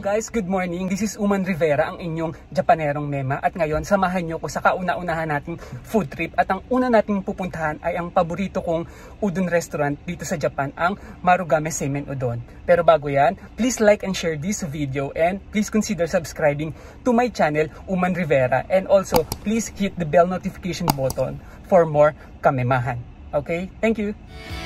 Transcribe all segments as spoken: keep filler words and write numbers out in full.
guys, good morning. This is Uman Rivera, ang inyong Japanerong Mema. At ngayon, samahan nyo ko sa kauna-unahan nating food trip. At ang una nating pupuntahan ay ang paborito kong udon restaurant dito sa Japan, ang Marugame Seimen Udon. Pero bago yan, please like and share this video and please consider subscribing to my channel, Uman Rivera. And also, please hit the bell notification button for more kamemahan. Okay? Thank you!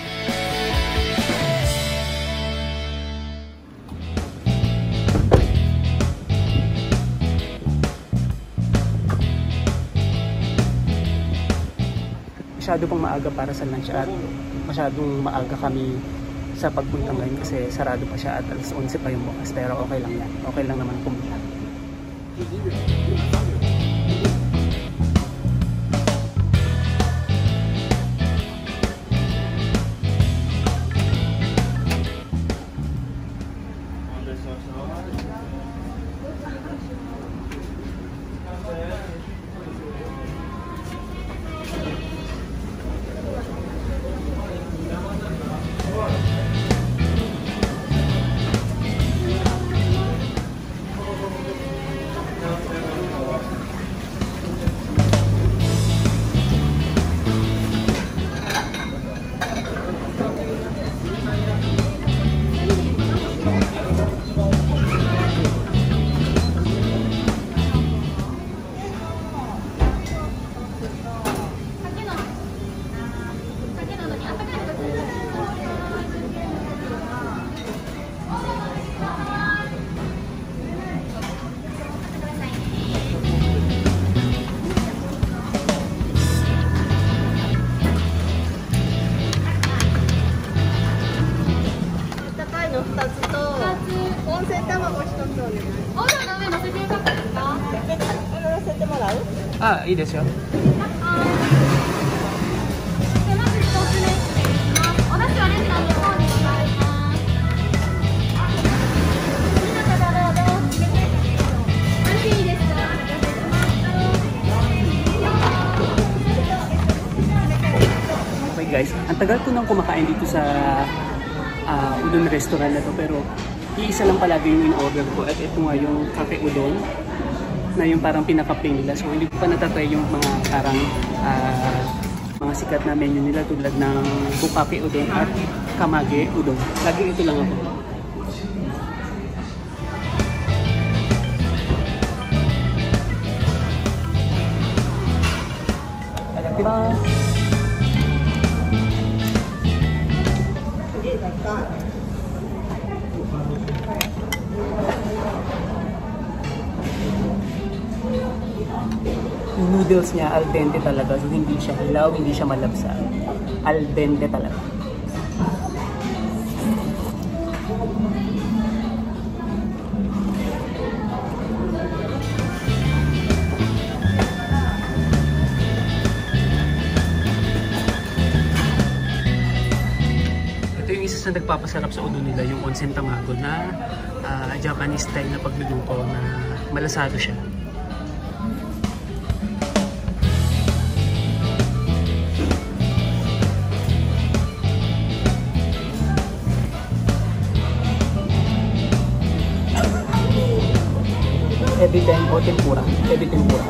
Masyado pang maaga para sa lunch at masyadong maaga kami sa pagpunta ngayon kasi sarado pa siya at alas onse pa yung bukas, pero okay lang yan, okay lang naman pumunta. Ah, いいですよ。Okay guys, ang tagal ko nang kumakain dito sa uh, udon restaurant na to, pero iisa lang palagi yung in-order ko at ito nga yung cafe udon na yung parang pinaka-plain nila. So hindi ko pa natatry yung mga parang uh, mga sikat na menu nila tulad ng bukake udon at kamage udon. Lagi ito lang ako. Arigatou. Noodles niya al dente talaga, so hindi siya hilaw, hindi siya malabsa. Al dente talaga. Ito yung isa sa nagpapasarap sa udon nila, yung onsen tamago na uh, Japanese style na pagluluto na malasado siya. Heavy ten o tempura, heavy tempura.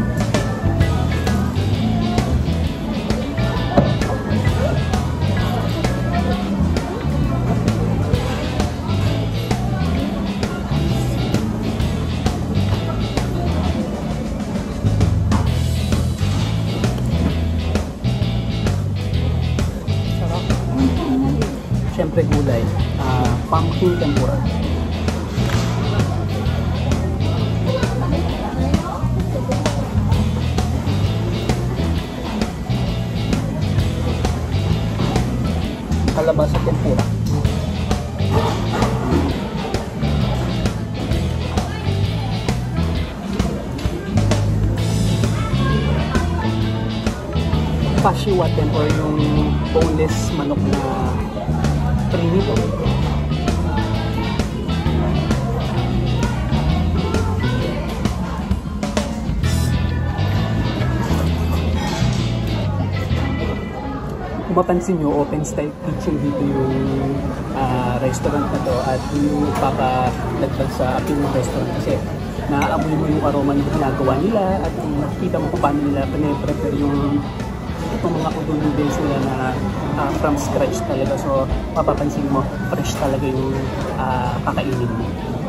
Sarap. Siyempre gulay, uh, pumpkin tempura. Kalabasa tempura. Pashiwaten or yung boneless manok na trinito. kung mapansin nyo, open style kitchen dito yung uh, restaurant na to at yung papalagdag sa appeal ng restaurant kasi naaamoy mo yung aroma ng ginagawa nila at makikita mo kung paano nila pine-prepare yung itong mga udon noodles nila na uh, from scratch talaga. So mapapansin mo, fresh talaga yung uh, kakainin mo.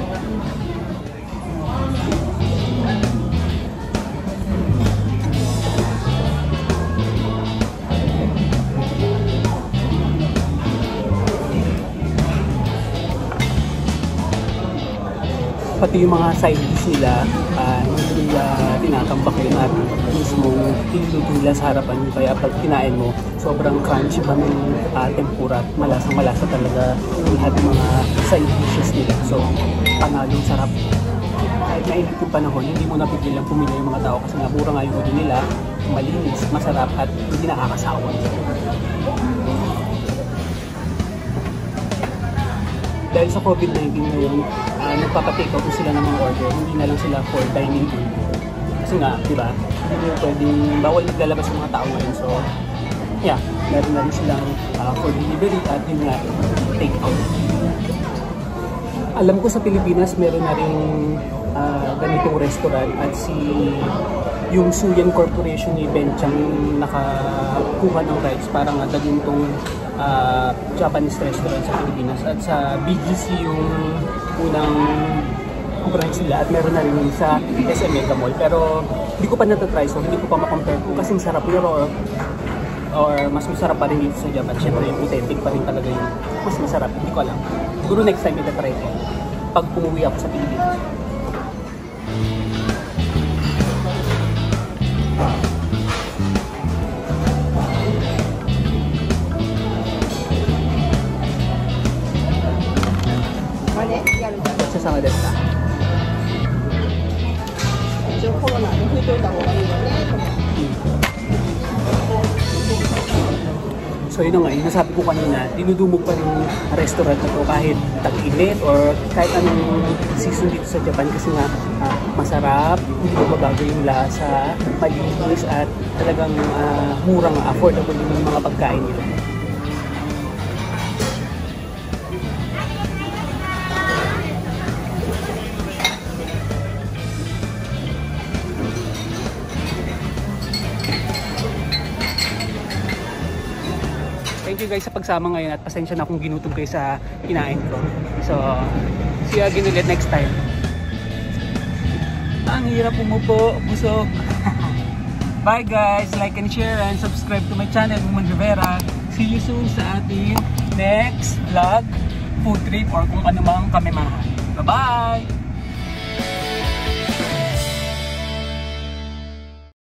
Pati yung mga side dish nila, uh, hindi nila tinatambak yun at mismo iluluto nila sa harapan mo. Kaya pag kinain mo, sobrang crunchy pa ng uh, tempura at malasang malasa talaga yung lahat ng mga side dishes nila. So, panalong sarap. Kahit mainit yung panahon, hindi mo napigilang pumili yung mga tao kasi nga mura nga yung ulo nila, malinis, masarap at hindi nakakasawa. Dahil sa COVID nineteen ngayon, uh, nagpapatake out sila ng mga order, hindi na lang sila for dining in. Kasi nga, di ba, hindi mo pwedeng, bawal naglalabas yung mga tao ngayon. So, yeah, meron na rin silang uh, for delivery at yun nga, take out. Alam ko sa Pilipinas, meron na rin uh, ganitong restaurant at si yung Suyan Corporation ni Ben Chang nakakuha ng rights para nga daging tong uh, Japanese restaurant sa Pilipinas at sa B G C yung unang branch nila at meron na rin sa S M Mega Mall pero hindi ko pa natatry so hindi ko pa makompare kung kasing sarap yun or, or mas masarap pa rin dito sa Japan. Siyempre yung authentic pa rin talaga yung mas masarap, hindi ko alam. Siguro next time itatry ko pag umuwi ako sa Pilipinas. Sasamaですか? 一応コロナで拭いといた方がいいよね。So yun nga, yung nasabi ko kanina, dinudumog pa yung restaurant na to kahit tag-init or kahit anong season dito sa Japan kasi nga uh, masarap, hindi ko mabago yung lasa, malinis at talagang uh, murang, affordable yung mga pagkain nila. Thank you guys sa pagsama ngayon at pasensya na kung ginutom kayo sa kinain ko. So, see you again ulit next time. Ang hirap umupo, busog. Bye guys! Like and share and subscribe to my channel, Umon Rivera. See you soon sa ating next vlog, food trip or kung ano mang kami mahan. Bye-bye!